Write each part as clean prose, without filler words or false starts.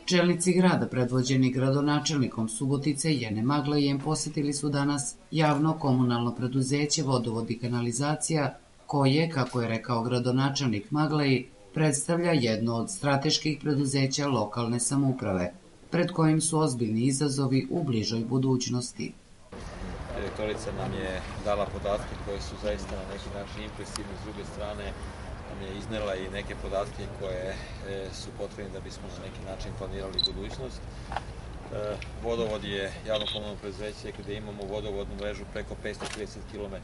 Čelnici grada, predvođeni gradonačelnikom Subotice Jene Maglejem, posjetili su danas javno komunalno preduzeće Vodovod i kanalizacija, koje, kako je rekao gradonačelnik Maglej, predstavlja jedno od strateških preduzeća lokalne samouprave, pred kojim su ozbiljni izazovi u bližoj budućnosti. Direktorica nam je dala podatke koje su zaista na neki način impresivne, s druge strane nam je iznela i neke podatke koje su potrebne da bismo na neki način planirali budućnost. Vodovod je javno komunalno preduzeće gde imamo vodovodnu mrežu preko 530 km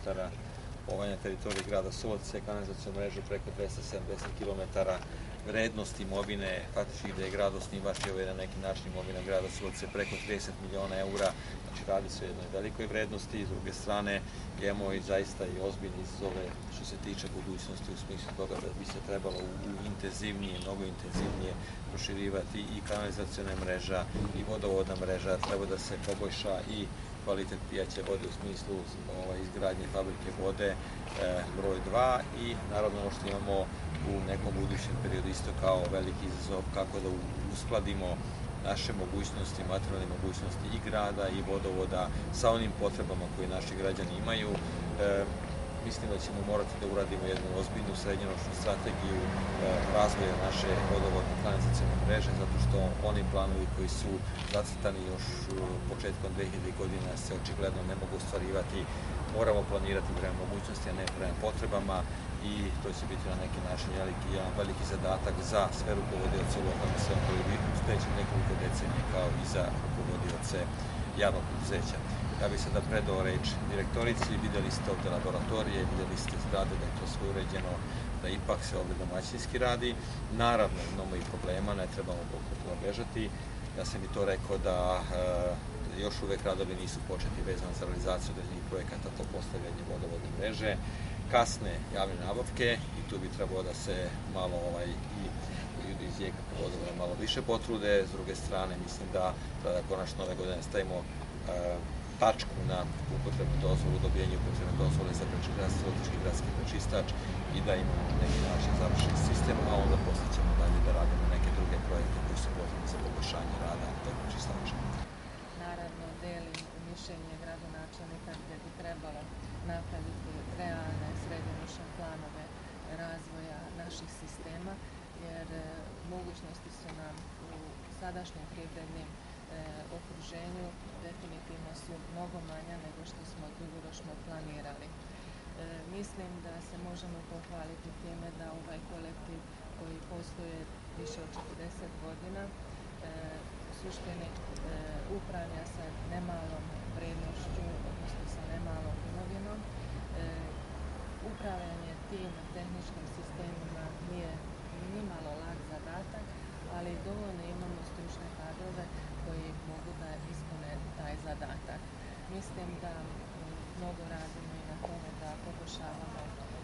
na teritoriji grada Subotice, kanalizacionu mrežu preko 270 km, vrednost imovine, faktički gde je grad osnivač i ovo je na neki način imovina grada Subotice preko 30 miliona eura, znači radi se o jednoj velikoj vrednosti. S druge strane imamo i zaista i ozbiljne izazove što se tiče budućnosti u smislu toga da bi se trebalo mnogo intenzivnije proširivati i kanalizaciona mreža i vodovodna mreža, treba da se poboljša i kvalitet pijaće vode u smislu izgradnje fabrike vode broj 2 i naravno ono što imamo u nekom budućem periodu isto kao veliki izazov kako da uskladimo naše mogućnosti, materijalne mogućnosti i grada i vodovoda sa onim potrebama koje naši građani imaju. Mislim da ćemo morati da uradimo jednu ozbiljnu srednjoročnu strategiju razvoja naše vodovodne kanalizacione mreže, zato što oni planovi koji su zacrtani još početkom 2000 godina se očigledno ne mogu ostvarivati. Moramo planirati prema mogućnosti, a ne prema potrebama i to će biti na neki način jedan veliki zadatak za sve rukovodioce lokalne samouprave u sledećih nekoliko decenija kao i za rukovodioce javnog preduzeća. Ja bih sada predao reč direktorici, videli ste ovde laboratorije, videli ste zgrade, da je to sve uređeno, da ipak se ovde domaćinski radi. Naravno, imamo i problema, ne trebamo toga bežati. Ja sam i to rekao da još uvek radovi nisu početi vezano za realizaciju određenih projekata, to postavljanje vodovodne mreže, kasne javne nabavke i tu bi trebalo da se malo i ljudi iz JKP vodovoda malo više potrude. S druge strane, mislim da konačno ove godine stavimo tačku na upotrebnu dozvolu, dobijenju upotrebne dozvole za Subotički gradski prečistač i da imamo na neki način završen sistem, a onda posle ćemo dalje da radimo neke druge projekte koji su potrebni za poboljšanje rada tog prečistača. Naravno, delim mišljenje gradonačelnika gde bi trebalo napraviti realne srednjoročne planove razvoja naših sistema, jer mogućnosti su nam u sadašnjem privrednim okruženju definitivno su mnogo manja nego što smo dugoročno planirali. Mislim da se možemo pohvaliti time da ovaj kolektiv koji postoje više od 40 godina u suštini upravlja sa nemalom vrednošću, odnosno sa nemalom imovinom. Upravljanje tim tehničkim sistemima nije nimalo lak zadatak, ali dovoljno imamo stručne kadrove koji mogu da ispune taj zadatak. Mislim da mnogo radimo i na tome da poboljšavamo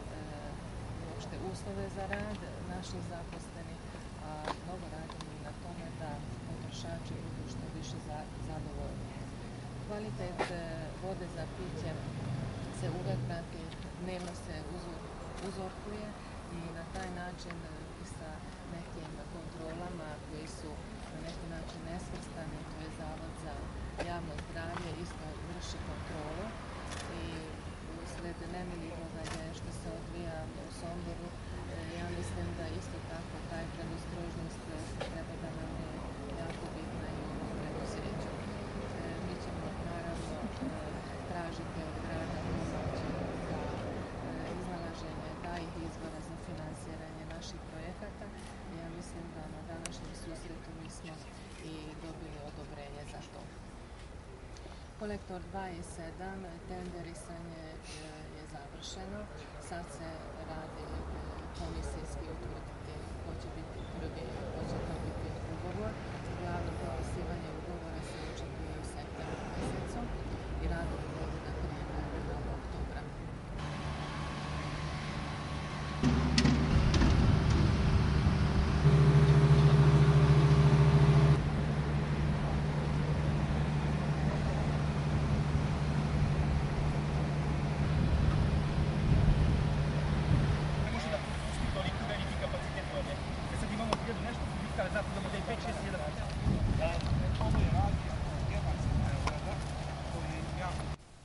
uopšte uslove za rad naših zaposlenih, a mnogo radimo i na tome da potrošači budu što više zadovoljni. Kvalitet vode za piće se uvek prati, dnevno se uzorkuje i na taj način i sa nekim kontrolama koji su na neki način nesvrstani, to je Zavod za javno zdravlje, isto vrši kontrolu i usled nemilih događaja što se odvija u Somboru, ja mislim da isto tako taj predostrožnost treba da nam je jako bitna i u ovom preduzeću. Mi ćemo naravno tražiti od grada pomoć za iznalaženje tajih izvora za finansiranje naših projekata. Ja mislim da na današnjem susretu mi smo i dobili odobrenje za to. Kolektor 2 i 7, tenderisanje je završeno. Sad se radi komisijski utvrditi ko će biti prvi, ko će dobiti ugovor. Glavno potpisivanje ugovora se očekuje u septembru mesecu i radovi mogu da krenu 1. oktobra. Ne može da pusti toliko veliki kapacitet vode. Sad imamo 1000 nešto kubika za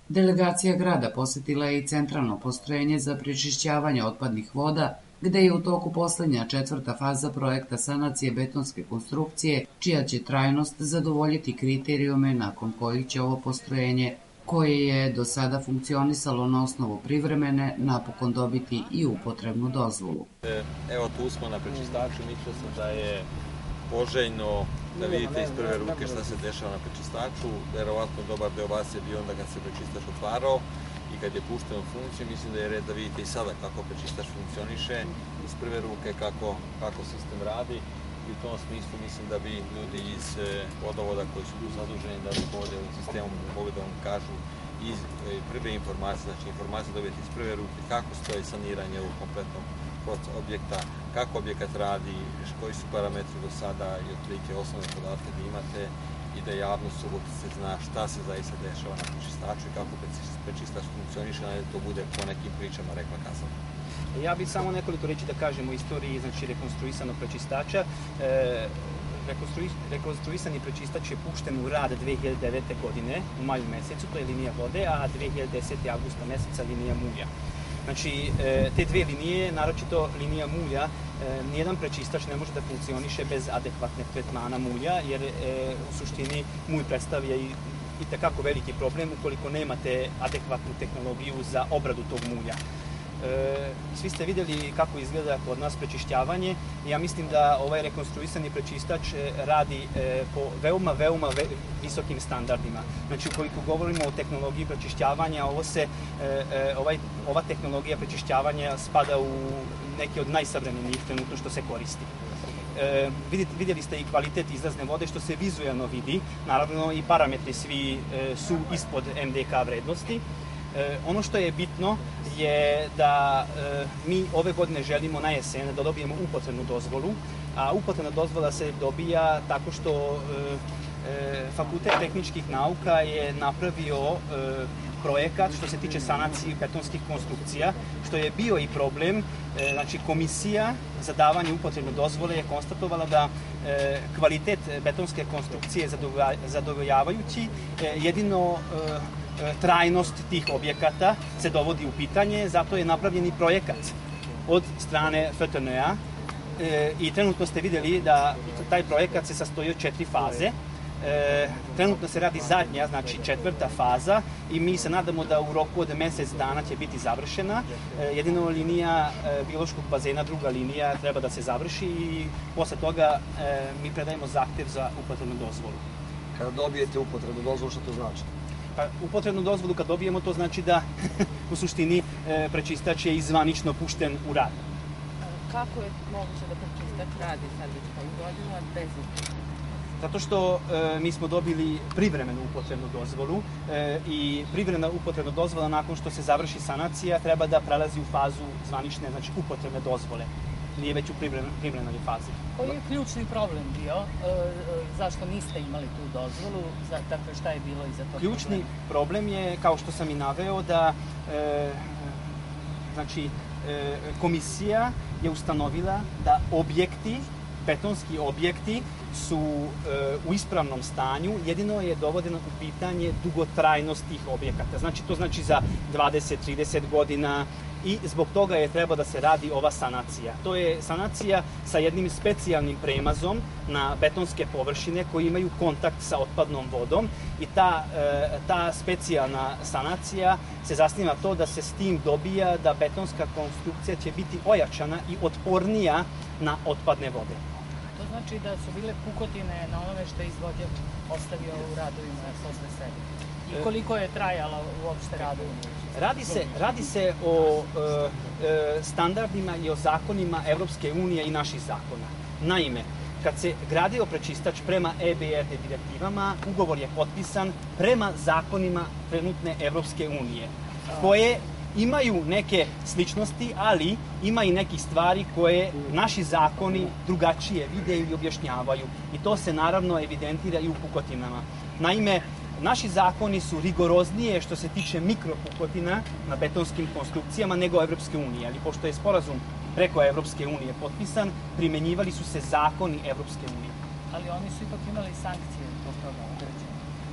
Delegacija grada posetila je i centralno postrojenje za prečišćavanje otpadnih voda, gde je u toku poslednja 4. faza projekta sanacije betonske konstrukcije, čija će trajnost zadovoljiti kriterijume nakon kojih će ovo postrojenje, koje je do sada funkcionisalo na osnovu privremene, napokon dobiti i upotrebnu dozvolu. Evo tu smo na prečistaču, mislio sam da je poželjno da vidite iz prve ruke šta se dešava na prečistaču. Verovatno dobar deo vas je bio onda kad se prečistač otvarao i kad je pušten u funkciju. Mislim da je red da vidite i sada kako prečistač funkcioniše, iz prve ruke kako sistem radi. I u tom smislu mislim da bi ljudi iz vodovoda koji su tu zaduženi da rukovode ovim sistemom mogli da vam kažu iz prve informacije, znači informacije dobijete iz prve ruke kako stoji saniranje u kompletnom objekta, kako objekat radi, koji su parametri do sada i otprilike osnovne podatke da imate i da javnost Subotice zna šta se zaista dešava na prečistaču i kako prečistač funkcioniše, a da to bude po nekim pričama rekla kazala. Ja bih samo nekoliko reći da kažem o istoriji, znači rekonstruisanog prečistača. Rekonstruisani prečistač je pušten u rad 2009. godine u maju mesecu, to je linija vode, a 2010. avgusta meseca linija mulja. Znači, te dve linije, naročito linija mulja, nijedan prečistač ne može da funkcioniše bez adekvatne tretmana mulja, jer u suštini mulj predstavlja i tekako veliki problem ukoliko nemate adekvatnu tehnologiju za obradu tog mulja. Svi ste vidjeli kako izgleda kod nas prečišćavanje. Ja mislim da ovaj rekonstruisani prečistač radi po veoma visokim standardima. Znači, ukoliko govorimo o tehnologiji prečišćavanja, ova tehnologija prečišćavanja spada u neke od najsavremenijih trenutno što se koristi. Vidjeli ste i kvalitet izlazne vode što se vizuelno vidi. Naravno i parametri svi su ispod MDK vrednosti. Ono što je bitno je da mi ove godine želimo na jesen da dobijemo upotrebnu dozvolu, a upotrebna dozvola se dobija tako što Fakultet tehničkih nauka je napravio projekat što se tiče sanacije betonskih konstrukcija, što je bio i problem. Znači, komisija za davanje upotrebne dozvole je konstatovala da kvalitet betonske konstrukcije je zadovoljavajući, jedino trajnost tih objekata se dovodi u pitanje, zato je napravljen i projekat od strane FTN-a i trenutno ste vidjeli da taj projekat se sastoji od 4 faze. Trenutno se radi zadnja, znači 4. faza i mi se nadamo da u roku od mjesec dana će biti završena. Jedino linija biološkog bazena, druga linija, treba da se završi i posle toga mi predajemo zahtev za upotrebnu dozvolu. Kada dobijete upotrebnu dozvolu, što to znači? Pa, upotrebnu dozvolu kad dobijemo, to znači da u suštini prečistač je izvanično pušten u rad. Kako je moguće da prečistač radi sad već koju godinu, a bez upotrebne? Zato što mi smo dobili privremenu upotrebnu dozvolu i privremena upotrebna dozvola nakon što se završi sanacija treba da prelazi u fazu zvanične, znači upotrebne dozvole. Nije već u privremenoj fazi. Koji je ključni problem bio? Zašto niste imali tu dozvolu? Dakle, šta je bilo iza toga? Ključni problem je, kao što sam i naveo, da komisija je ustanovila da betonski objekti su u ispravnom stanju, jedino je dovodeno u pitanje dugotrajnost tih objekata. Znači, to znači za 20-30 godina i zbog toga je treba da se radi ova sanacija. To je sanacija sa jednim specijalnim premazom na betonske površine koji imaju kontakt sa otpadnom vodom i ta specijalna sanacija se zasniva to da se s tim dobija da betonska konstrukcija će biti ojačana i otpornija na otpadne vode. To znači da su bile pukotine na onome što je izvođač ostavio u radovima posle sebe. I koliko je trajala uopšte radovi? Radi se o standardima i o zakonima Evropske unije i naših zakona. Naime, kad se gradio prečistač prema EBRD direktivama, ugovor je potpisan prema zakonima trenutne Evropske unije, koje imaju neke sličnosti, ali ima i nekih stvari koje naši zakoni drugačije vide ili objašnjavaju. I to se naravno evidentira i u pukotinama. Naime, naši zakoni su rigoroznije što se tiče mikropukotina na betonskim konstrukcijama nego Evropske unije, ali pošto je sporazum preko Evropske unije potpisan, primenjivali su se zakoni Evropske unije. Ali oni su ipak imali sankcije zbog toga određene.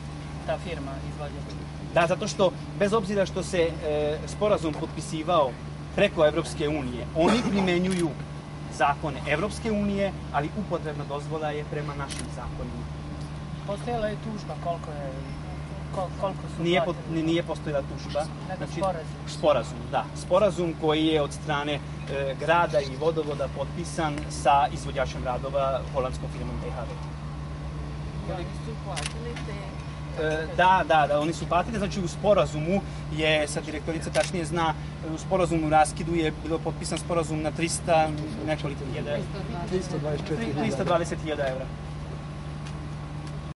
ta firma izvođač? Da, zato što, bez obzira što se sporazum potpisivao preko Evropske unije, oni primenjuju zakone Evropske unije, ali upotrebna dozvola je prema našim zakonima. Postojala je tužba, koliko su Nije postojala tužba. Nego sporazum. Sporazum, da. Sporazum koji je od strane grada i vodovoda potpisan sa izvođačem radova holandskom firmom DHV. Oni su platili te... Da, oni su platili, znači u sporazumu je, sad direktorica tačnije zna, u sporazumu raskidu je bilo potpisan sporazum na 300 nekoliko hiljada, 324.000 320.000 evra.